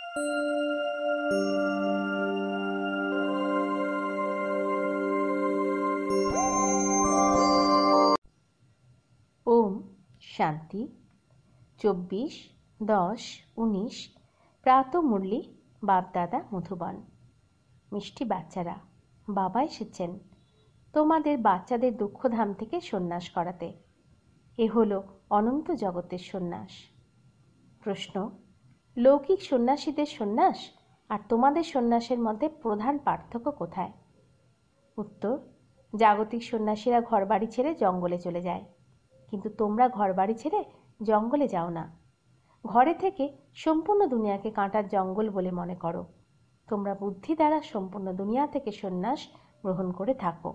ওম শান্তি। 24/10/19 প্রাত মুরলি বাপদাদা মধুবন। মিষ্টি বাচ্চারা, বাবা এসেছেন তোমাদের বাচ্চাদের দুঃখধাম থেকে সন্ন্যাস করাতে। এ হলো অনন্ত জগতের সন্ন্যাস। প্রশ্ন: লৌকিক সন্ন্যাসীদের সন্ন্যাস আর তোমাদের সন্ন্যাসের মধ্যে প্রধান পার্থক্য কোথায়? উত্তর: জাগতিক সন্ন্যাসীরা ঘরবাড়ি ছেড়ে জঙ্গলে চলে যায়, কিন্তু তোমরা ঘরবাড়ি ছেড়ে জঙ্গলে যাও না। ঘরে থেকে সম্পূর্ণ দুনিয়াকে কাঁটার জঙ্গল বলে মনে করো। তোমরা বুদ্ধি দ্বারা সম্পূর্ণ দুনিয়া থেকে সন্ন্যাস গ্রহণ করে থাকো।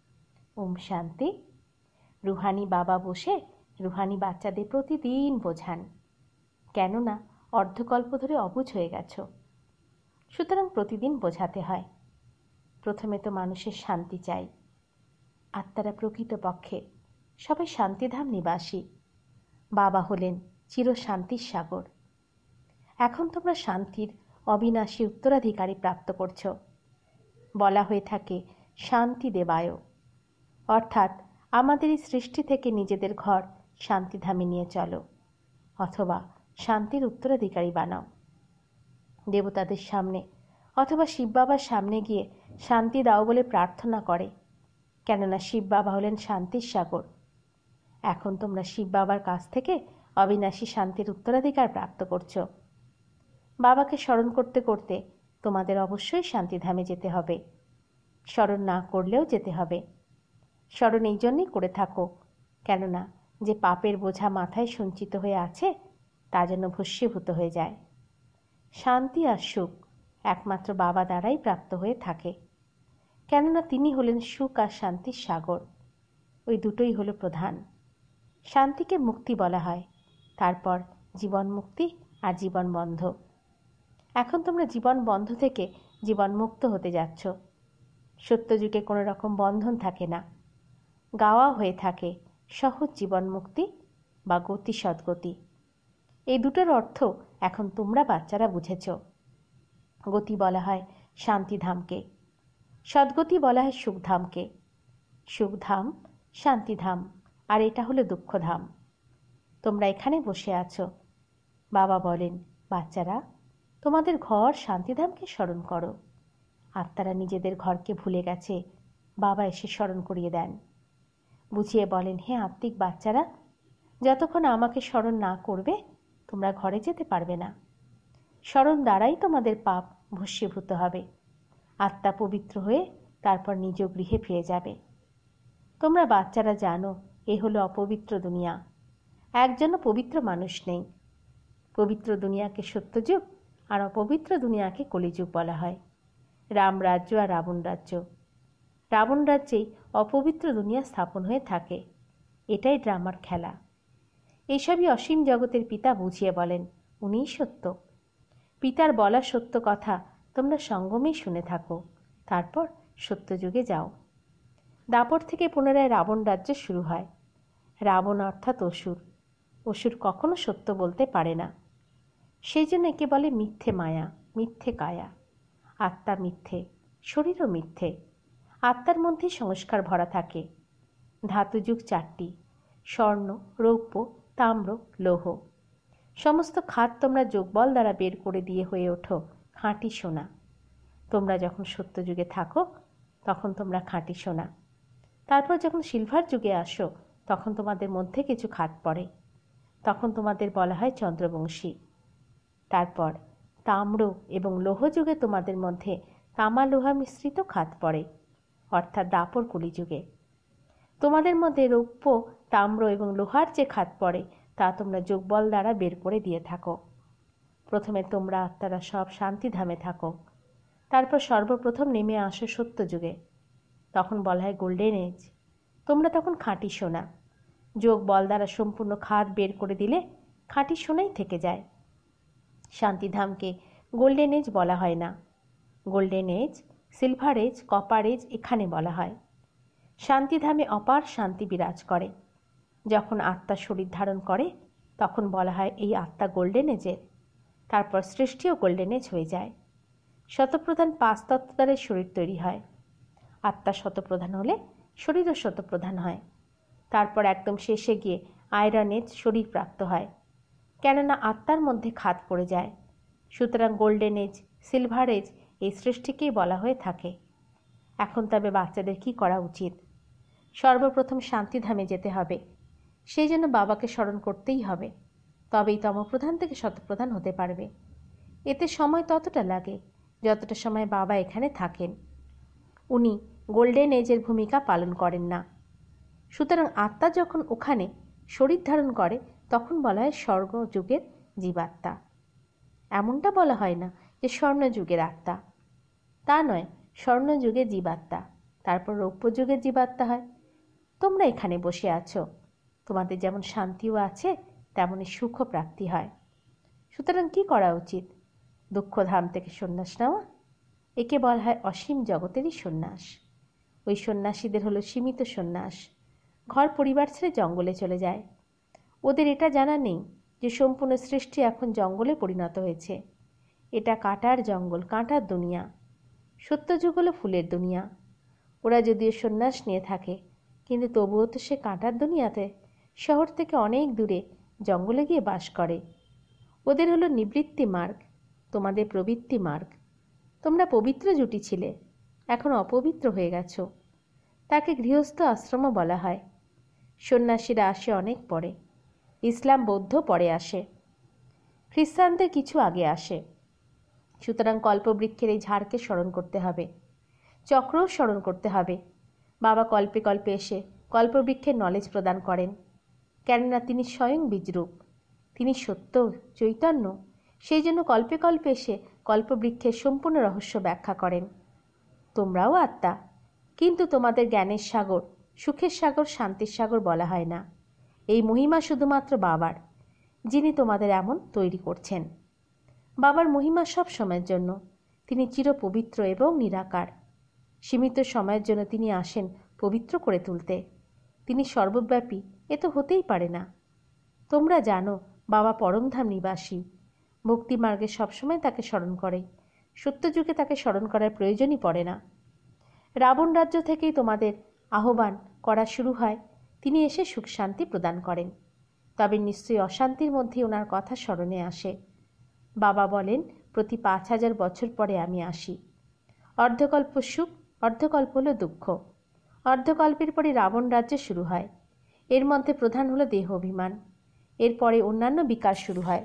ওম শান্তি। রুহানি বাবা বসে রুহানি বাচ্চাদের প্রতিদিন বোঝান, কেননা অর্ধকল্প ধরে অবুঝ হয়ে গেছো, সুতরাং প্রতিদিন বোঝাতে হয়। প্রথমে তো মানুষের শান্তি চাই। আত্মারা প্রকৃতপক্ষে সবাই শান্তিধাম নিবাসী। বাবা হলেন চির শান্তির সাগর। এখন তোমরা শান্তির অবিনাশী উত্তরাধিকারী প্রাপ্ত করছ। বলা হয়ে থাকে শান্তি দেবায়, অর্থাৎ আমাদের এই সৃষ্টি থেকে নিজেদের ঘর শান্তিধামে নিয়ে চলো, অথবা শান্তির উত্তরাধিকারী বানাও। দেবতাদের সামনে অথবা শিব বাবার সামনে গিয়ে শান্তি দাও বলে প্রার্থনা করে, কেননা শিব বাবা হলেন শান্তির সাগর। এখন তোমরা শিব বাবার কাছ থেকে অবিনাশী শান্তির উত্তরাধিকার প্রাপ্ত করছো। বাবাকে স্মরণ করতে করতে তোমাদের অবশ্যই শান্তিধামে যেতে হবে। স্মরণ না করলেও যেতে হবে। স্মরণ এই জন্যই করে থাকো, কেননা যে পাপের বোঝা মাথায় সঞ্চিত হয়ে আছে তা যেন ভস্মীভূত হয়ে যায়। শান্তি আর সুখ একমাত্র বাবা দ্বারাই প্রাপ্ত হয়ে থাকে, কেননা তিনি হলেন সুখ আর শান্তির সাগর। ওই দুটোই হলো প্রধান। শান্তিকে মুক্তি বলা হয়, তারপর জীবন মুক্তি আর জীবন বন্ধ। এখন তোমরা জীবন বন্ধ থেকে জীবন মুক্ত হতে যাচ্ছ। সত্যযুগে কোনো রকম বন্ধন থাকে না, গাওয়া হয়ে থাকে সহজ জীবন মুক্তি বা গতি সদ্গতি। এই দুটোর অর্থ এখন তোমরা বাচ্চারা বুঝেছ। গতি বলা হয় শান্তিধামকে, সদ্গতি বলা হয় সুখধামকে। সুখধাম শান্তিধাম, আর এটা হলো দুঃখধাম। তোমরা এখানে বসে আছো। বাবা বলেন, বাচ্চারা তোমাদের ঘর শান্তিধামকে স্মরণ করো। আত্মারা নিজেদের ঘরকে ভুলে গেছে, বাবা এসে স্মরণ করিয়ে দেন। বুঝিয়ে বলেন, হে আত্মিক বাচ্চারা, যতক্ষণ আমাকে স্মরণ না করবে তোমরা ঘরে যেতে পারবে না। স্মরণ দ্বারাই তোমাদের পাপ ভস্মীভূত হবে। আত্মা পবিত্র হয়ে তারপর নিজ গৃহে ফিরে যাবে। তোমরা বাচ্চারা জানো এ হলো অপবিত্র দুনিয়া। একজনও পবিত্র মানুষ নেই। পবিত্র দুনিয়াকে সত্যযুগ আর অপবিত্র দুনিয়াকে কলিযুগ বলা হয়। রাম রাজ্য আর রাবণ রাজ্য। রাবণ রাজ্যেই অপবিত্র দুনিয়া স্থাপন হয়ে থাকে। এটাই ড্রামার খেলা। এসবই অসীম জগতের পিতা বুঝিয়ে বলেন, উনিই সত্য। পিতার বলা সত্য কথা তোমরা সঙ্গমেই শুনে থাকো, তারপর সত্যযুগে যাও। দাপর থেকে পুনরায় রাবণ রাজ্য শুরু হয়। রাবণ অর্থাৎ অসুর। অসুর কখনো সত্য বলতে পারে না, সেই জন্য একে বলে মিথ্যে মায়া, মিথ্যে কায়া। আত্মা মিথ্যে, শরীরও মিথ্যে। আত্মার মধ্যে সংস্কার ভরা থাকে। ধাতুযুগ 4টি: স্বর্ণ, রৌপ্য, তাম্র, লৌহ। সমস্ত খাত তোমরা যোগবল দ্বারা বের করে দিয়ে হয়ে ওঠো খাঁটি সোনা। তোমরা যখন সত্যযুগে থাকো তখন তোমরা খাঁটি সোনা। তারপর যখন সিলভার যুগে আসো তখন তোমাদের মধ্যে কিছু খাত পড়ে, তখন তোমাদের বলা হয় চন্দ্রবংশী। তারপর তাম্র এবং লৌহ যুগে তোমাদের মধ্যে তামা লোহা মিশ্রিত খাত পড়ে, অর্থাৎ দাপর কলিযুগে। তোমাদের মধ্যে রৌপ্য, তাম্র এবং লোহার যে খাত পড়ে তা তোমরা যোগবল দ্বারা বের করে দিয়ে থাকো। প্রথমে তোমরা আত্মারা সব শান্তিধামে থাকো, তারপর সর্বপ্রথম নেমে আসো সত্যযুগে। তখন বলা হয় গোল্ডেন এজ। তোমরা তখন খাঁটি সোনা। যোগ বল দ্বারা সম্পূর্ণ খাত বের করে দিলে খাঁটি সোনাই থেকে যায়। শান্তিধামকে গোল্ডেন এজ বলা হয় না। Golden age, silver age, copper age এখানে বলা হয়। শান্তিধামে অপার শান্তি বিরাজ করে। যখন আত্মা শরীর ধারণ করে তখন বলা হয় এই আত্মা গোল্ডেন এজের। তারপর সৃষ্টিও গোল্ডেন এজ হয়ে যায়। শতপ্রধান 5 তত্ত্ব দ্বারা শরীর তৈরি হয়। আত্মা শতপ্রধান হলে শরীরও শতপ্রধান হয়। তারপর একদম শেষে গিয়ে আয়রন এজ শরীর প্রাপ্ত হয়, কেননা আত্মার মধ্যে খাদ পড়ে যায়। সুতরাং গোল্ডেন এজ, সিলভার এজ এই সৃষ্টিকেই বলা হয়ে থাকে। এখন তবে বাচ্চাদের কি করা উচিত? সর্বপ্রথম শান্তিধামে যেতে হবে। সেই জন্য বাবাকে স্মরণ করতেই হবে, তবেই তমপ্রধান থেকে শতপ্রধান হতে পারবে। এতে সময় ততটা লাগে যতটা সময় বাবা এখানে থাকেন। উনি গোল্ডেন এজের ভূমিকা পালন করেন না। সুতরাং আত্মা যখন ওখানে শরীর ধারণ করে তখন বলা হয় স্বর্গযুগের জীবাত্মা। এমনটা বলা হয় না যে স্বর্ণযুগের আত্মা, তা নয়, স্বর্ণযুগের জীবাত্মা, তারপর রৌপ্য যুগের জীবাত্মা হয়। তোমরা এখানে বসে আছো, তোমাদের যেমন শান্তিও আছে তেমনই সুখ প্রাপ্তি হয়। সুতরাং কি করা উচিত? দুঃখধাম থেকে সন্ন্যাস নেওয়া। একে বলা হয় অসীম জগতেরই সন্ন্যাস। ওই সন্ন্যাসীদের হলো সীমিত সন্ন্যাস। ঘর পরিবার ছেড়ে জঙ্গলে চলে যায়। ওদের এটা জানা নেই যে সম্পূর্ণ সৃষ্টি এখন জঙ্গলে পরিণত হয়েছে। এটা কাঁটার জঙ্গল, কাঁটার দুনিয়া। সত্যযুগ হলো ফুলের দুনিয়া। ওরা যদিও সন্ন্যাস নিয়ে থাকে, কিন্তু তবুও তো সে কাঁটার দুনিয়াতে, শহর থেকে অনেক দূরে জঙ্গলে গিয়ে বাস করে। ওদের হলো নিবৃত্তি মার্গ, তোমাদের প্রবৃত্তি মার্গ। তোমরা পবিত্র জুটি ছিলে, এখন অপবিত্র হয়ে গেছো। তাকে গৃহস্থ আশ্রমও বলা হয়। সন্ন্যাসীরা আসে অনেক পরে, ইসলাম বৌদ্ধ পরে আসে, খ্রিস্টানদের কিছু আগে আসে। সুতরাং কল্পবৃক্ষের এই ঝাড়কে স্মরণ করতে হবে, চক্রও স্মরণ করতে হবে। বাবা কল্পে কল্পে এসে কল্পবৃক্ষের নলেজ প্রদান করেন, কেননা তিনি স্বয়ং বীজরূপ, তিনি সত্য চৈতন্য। সেই জন্য কল্পে কল্পে এসে কল্পবৃক্ষের সম্পূর্ণ রহস্য ব্যাখ্যা করেন। তোমরাও আত্মা, কিন্তু তোমাদের জ্ঞানের সাগর, সুখের সাগর, শান্তির সাগর বলা হয় না। এই মহিমা শুধুমাত্র বাবার, যিনি তোমাদের এমন তৈরি করছেন। বাবার মহিমা সব সময়ের জন্য। তিনি চিরপবিত্র এবং নিরাকার। সীমিত সময়ের জন্য তিনি আসেন পবিত্র করে তুলতে। তিনি সর্বব্যাপী, এ তো হতেই পারে না। তোমরা জানো বাবা পরমধাম নিবাসী। ভক্তিমার্গে সবসময় তাকে স্মরণ করে, সত্যযুগে তাকে স্মরণ করার প্রয়োজনই পড়ে না। রাবণ রাজ্য থেকেই তোমাদের আহ্বান করা শুরু হয়। তিনি এসে সুখ শান্তি প্রদান করেন, তবে নিশ্চয়ই অশান্তির মধ্যে ওনার কথা স্মরণে আসে। বাবা বলেন, প্রতি 5000 বছর পরে আমি আসি। অর্ধকল্প সুখ, অর্ধকল্প হলো দুঃখ। অর্ধকল্পের পরে রাবণ রাজ্য শুরু হয়। এর মধ্যে প্রধান হলো দেহ অভিমান, এরপরে অন্যান্য বিকার শুরু হয়।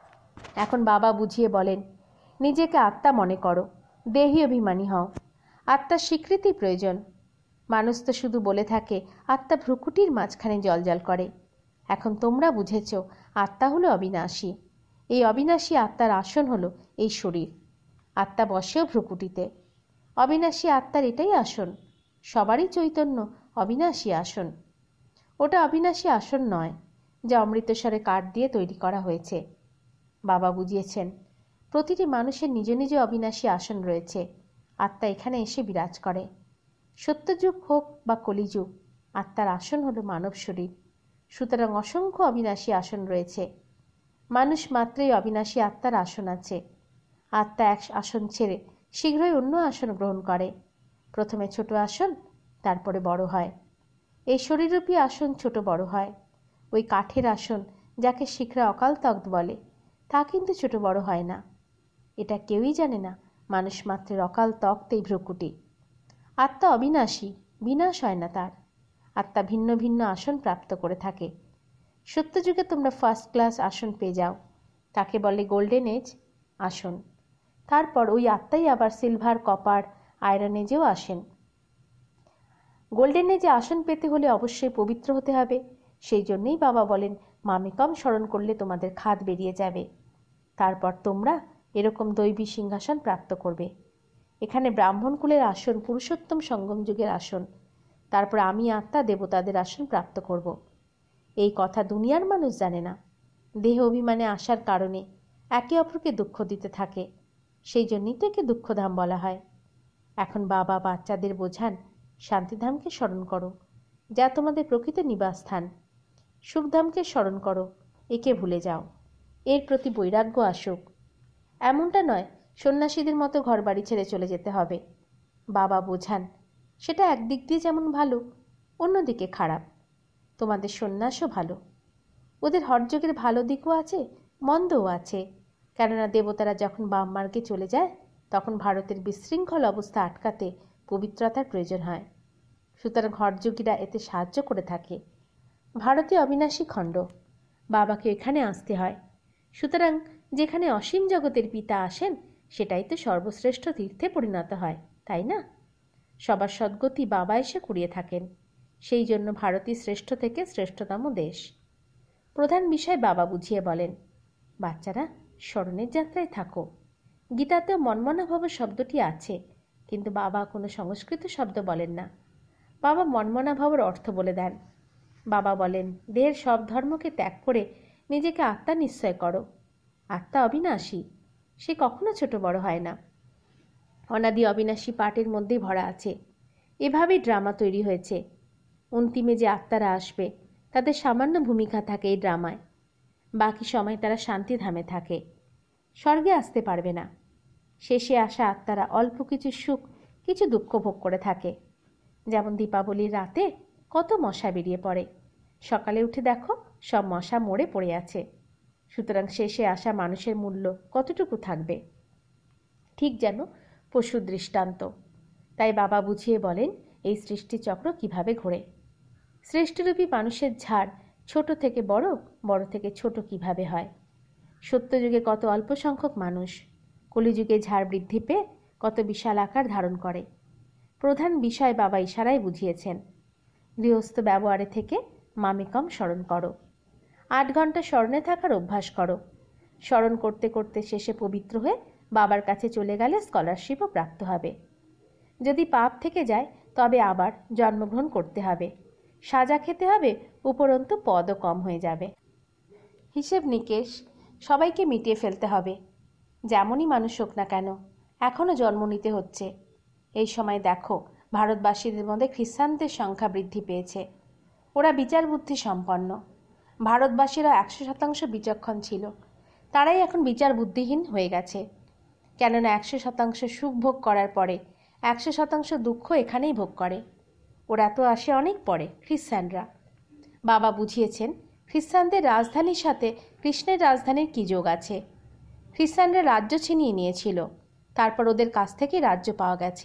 এখন বাবা বুঝিয়ে বলেন, নিজেকে আত্মা মনে করো, দেহী অভিমানী হও। আত্মার স্বীকৃতি প্রয়োজন। মানুষ তো শুধু বলে থাকে আত্মা ভ্রুকুটির মাঝখানে জ্বলজ্বল করে। এখন তোমরা বুঝেছ আত্মা হলো অবিনাশী। এই অবিনাশী আত্মার আসন হলো এই শরীর। আত্মা বসেও ভ্রুকুটিতে। অবিনাশী আত্মার এটাই আসন। সবারই চৈতন্য অবিনাশী আসন। ওটা অবিনাশী আসন নয়, যা অমৃতসরে কাঠ দিয়ে তৈরি করা হয়েছে। বাবা বুঝিয়েছেন, প্রতিটি মানুষের নিজ নিজ অবিনাশী আসন রয়েছে। আত্মা এখানে এসে বিরাজ করে। সত্যযুগ হোক বা কলিযুগ, আত্মার আসন হলো মানব শরীর। সুতরাং অসংখ্য অবিনাশী আসন রয়েছে। মানুষ মাত্রই অবিনাশী আত্মার আসন আছে। আত্মা এক আসন ছেড়ে শীঘ্রই অন্য আসন গ্রহণ করে। প্রথমে ছোট আসন, তারপরে বড় হয়। এই শরীররূপী আসন ছোট বড় হয়। ওই কাঠের আসন, যাকে শিখরা অকাল তখ্ত বলে, তা কিন্তু ছোট বড় হয় না। এটা কেউই জানে না। মানুষ মাত্রের অকাল তখ্তেই ভ্রুকুটি। আত্মা অবিনাশী, বিনাশ হয় না তার। আত্মা ভিন্ন ভিন্ন আসন প্রাপ্ত করে থাকে। সত্যযুগে তোমরা ফার্স্ট ক্লাস আসন পেয়ে যাও, তাকে বলে গোল্ডেন এজ আসন। তারপর ওই আত্মাই আবার সিলভার, কপার, আয়রন এজেও আসেন। গোল্ডেন এজে আসন পেতে হলে অবশ্যই পবিত্র হতে হবে। সেই জন্যই বাবা বলেন, মামেকম স্মরণ করলে তোমাদের খাদ বেরিয়ে যাবে। তারপর তোমরা এরকম দৈবী সিংহাসন প্রাপ্ত করবে। এখানে ব্রাহ্মণ কুলের আসন, পুরুষোত্তম সঙ্গম যুগের আসন। তারপর আমি আত্মা দেবতাদের আসন প্রাপ্ত করব। এই কথা দুনিয়ার মানুষ জানে না। দেহ অভিমানে আসার কারণে একে অপরকে দুঃখ দিতে থাকে। সেই জন্যই তো একে দুঃখধাম বলা হয়। এখন বাবা বাচ্চাদের বোঝান, শান্তিধামকে স্মরণ করো, যা তোমাদের প্রকৃত নিবাসস্থান। সুখধামকে স্মরণ করো, একে ভুলে যাও। এর প্রতি বৈরাগ্য আসুক। এমনটা নয় সন্ন্যাসীদের মতো ঘরবাড়ি ছেড়ে চলে যেতে হবে। বাবা বোঝান, সেটা একদিক দিয়ে যেমন ভালো, অন্যদিকে খারাপ। তোমাদের সন্ন্যাসও ভালো। ওদের হঠযোগের ভালো দিকও আছে, মন্দও আছে। কেননা দেবতারা যখন বাম মার্গে চলে যায় তখন ভারতের বিশৃঙ্খল অবস্থা আটকাতে পবিত্রতার প্রয়োজন হয়। সুতরাং হঠযোগীরা এতে সাহায্য করে থাকে। ভারতে অবিনাশী খণ্ড, বাবাকে এখানে আসতে হয়। সুতরাং যেখানে অসীম জগতের পিতা আসেন সেটাই তো সর্বশ্রেষ্ঠ তীর্থে পরিণত হয়, তাই না? সবার সদ্গতি বাবা এসে কুড়িয়ে থাকেন। সেই জন্য ভারতই শ্রেষ্ঠ থেকে শ্রেষ্ঠতম দেশ। প্রধান বিষয় বাবা বুঝিয়ে বলেন, বাচ্চারা স্মরণের যাত্রায় থাকো। গীতাতেও মন্মনাভব শব্দটি আছে, কিন্তু বাবা কোনো সংস্কৃত শব্দ বলেন না। বাবা মন্মনাভবর অর্থ বলে দেন। বাবা বলেন, দেহের সব ধর্মকে ত্যাগ করে নিজেকে আত্মা নিশ্চয় করো। আত্মা অবিনাশী, সে কখনো ছোট বড় হয় না। অনাদি অবিনাশী পাঠের মধ্যেই ভরা আছে। এভাবেই ড্রামা তৈরি হয়েছে। অন্তিমে যে আত্মারা আসবে তাদের সামান্য ভূমিকা থাকে এই ড্রামায়। বাকি সময় তারা শান্তিধামে থাকে, স্বর্গে আসতে পারবে না। শেষে আসা আত্মারা অল্প কিছু সুখ কিছু দুঃখ ভোগ করে থাকে। যেমন দীপাবলির রাতে কত মশা বেরিয়ে পড়ে, সকালে উঠে দেখো সব মশা মরে পড়ে আছে। সুতরাং শেষে আসা মানুষের মূল্য কতটুকু থাকবে? ঠিক যেন পশুর দৃষ্টান্ত। তাই বাবা বুঝিয়ে বলেন এই সৃষ্টিচক্র কিভাবে ঘোরে। সৃষ্টিরূপী মানুষের ঝাড় ছোট থেকে বড়, বড় থেকে ছোট কিভাবে হয়। সত্যযুগে কত অল্প সংখ্যক মানুষ, কলিযুগে ঝাড় বৃদ্ধি পেয়ে কত বিশাল আকার ধারণ করে। প্রধান বিষয় বাবা ইশারায় বুঝিয়েছেন। গৃহস্থ ব্যবহারে থেকে মামেকম স্মরণ করো। 8 ঘন্টা স্মরণে থাকার অভ্যাস করো। স্মরণ করতে করতে শেষে পবিত্র হয়ে বাবার কাছে চলে গেলে স্কলারশিপও প্রাপ্ত হবে। যদি পাপ থেকে যায় তবে আবার জন্মগ্রহণ করতে হবে, সাজা খেতে হবে, উপরন্তু পদও কম হয়ে যাবে। হিসেব নিকেশ সবাইকে মিটিয়ে ফেলতে হবে। যেমনই মানুষ হোক না কেন, এখনও জন্ম নিতে হচ্ছে। এই সময় দেখো ভারতবাসীদের মধ্যে খ্রিস্টানদের সংখ্যা বৃদ্ধি পেয়েছে। ওরা বিচার বুদ্ধি সম্পন্ন। ভারতবাসীরা 100% বিচক্ষণ ছিল, তারাই এখন বিচার বুদ্ধিহীন হয়ে গেছে। কেননা 100% সুখ ভোগ করার পরে 100% দুঃখ এখানেই ভোগ করে। ওরা তো আসে অনেক পরে, খ্রিস্টানরা। বাবা বুঝিয়েছেন খ্রিস্টানদের রাজধানীর সাথে কৃষ্ণের রাজধানীর কী যোগ আছে। খ্রিস্টানরা রাজ্য ছিনিয়ে নিয়েছিল, তারপর ওদের কাছ থেকে রাজ্য পাওয়া গেছে।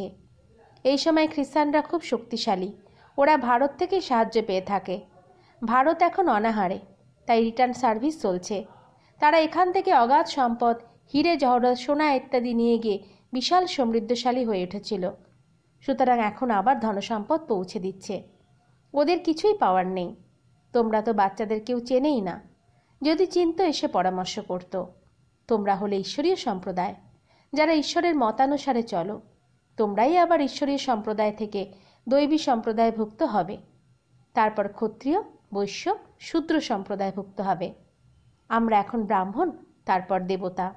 এই সময় খ্রিস্টানরা খুব শক্তিশালী, ওরা ভারত থেকে সাহায্য পেয়ে থাকে। ভারত এখন অনাহারে, তাই রিটার্ন সার্ভিস চলছে। তারা এখান থেকে অগাধ সম্পদ, হিরে জহরত, সোনা ইত্যাদি নিয়ে গিয়ে বিশাল সমৃদ্ধশালী হয়ে উঠেছিল। সুতরাং এখন আবার ধনসম্পদ পৌঁছে দিচ্ছে। ওদের কিছুই পাওয়ার নেই। তোমরা তো বাচ্চাদের কেউ চেনেই না, যদি চিনত এসে পরামর্শ করত। তোমরা হলে ঈশ্বরীয় সম্প্রদায়, যারা ঈশ্বরের মতানুসারে চলো। তোমরাই আবার ঈশ্বরীয় সম্প্রদায় থেকে দৈবী সম্প্রদায়ভুক্ত হবে, তারপর ক্ষত্রিয়, বৈশ্য, শূদ্র সম্প্রদায়ভুক্ত হবে। আমরা এখন ব্রাহ্মণ, তারপর দেবতা।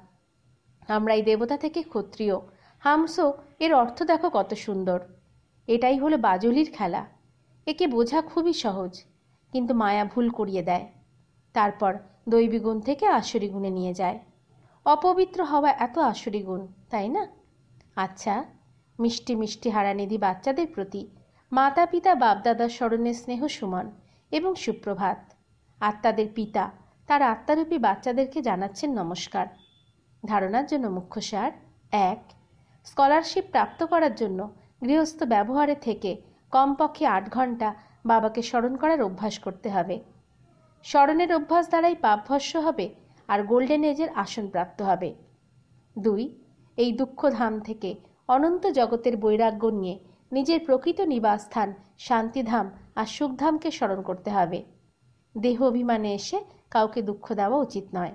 আমরা এই দেবতা থেকে ক্ষত্রিয়। হামসো এর অর্থ দেখো কত সুন্দর। এটাই হলো বাজুলির খেলা। একে বোঝা খুবই সহজ, কিন্তু মায়া ভুল করিয়ে দেয়। তারপর দৈবী গুণ থেকে আসরি গুণে নিয়ে যায়। অপবিত্র হওয়া এত আসরি গুণ, তাই না? আচ্ছা, মিষ্টি মিষ্টি হারানিধি বাচ্চাদের প্রতি মাতা পিতা বাপদাদার স্মরণে স্নেহ সুমন এবং সুপ্রভাত। আত্মাদের পিতা তার আত্মারূপী বাচ্চাদেরকে জানাচ্ছেন নমস্কার। ধারণার জন্য মুখ্য সার: 1. স্কলারশিপ প্রাপ্ত করার জন্য গৃহস্থ ব্যবহারে থেকে কমপক্ষে 8 ঘন্টা বাবাকে স্মরণ করার অভ্যাস করতে হবে। স্মরণের অভ্যাস দ্বারাই পাপভস্য হবে আর গোল্ডেন এজের আসন প্রাপ্ত হবে। 2. এই দুঃখধাম থেকে অনন্ত জগতের বৈরাগ্য নিয়ে নিজের প্রকৃত নিবাসস্থান শান্তিধাম আর সুখধামকে স্মরণ করতে হবে। দেহ অভিমানে এসে কাউকে দুঃখ দেওয়া উচিত নয়।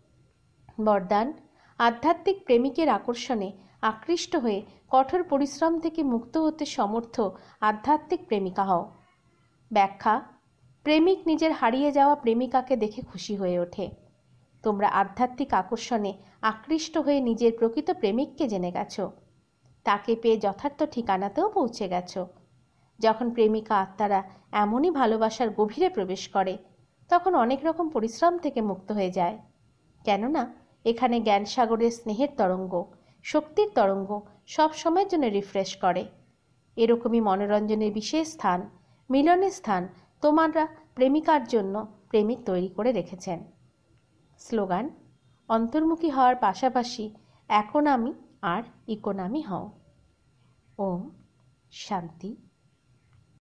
বরদান: আধ্যাত্মিক প্রেমিকের আকর্ষণে আকৃষ্ট হয়ে কঠোর পরিশ্রম থেকে মুক্ত হতে সমর্থ আধ্যাত্মিক প্রেমিকা হও। ব্যাখ্যা: প্রেমিক নিজের হারিয়ে যাওয়া প্রেমিকাকে দেখে খুশি হয়ে ওঠে। তোমরা আধ্যাত্মিক আকর্ষণে আকৃষ্ট হয়ে নিজের প্রকৃত প্রেমিককে জেনে গেছ, তাকে পেয়ে যথার্থ ঠিকানাতেও পৌঁছে গেছ। যখন প্রেমিকা আত্মারা এমনই ভালোবাসার গভীরে প্রবেশ করে তখন অনেক রকম পরিশ্রম থেকে মুক্ত হয়ে যায়। কেননা এখানে জ্ঞানসাগরের স্নেহের তরঙ্গ, শক্তির তরঙ্গ সব সময়ের জন্য রিফ্রেশ করে। এরকমই মনোরঞ্জনের বিশেষ স্থান, মিলনের স্থান তোমরা প্রেমিকার জন্য প্রেমিক তৈরি করে রেখেছেন। স্লোগান: অন্তর্মুখী হওয়ার পাশাপাশি একনামী আর ইকোনমি হও। ওম শান্তি।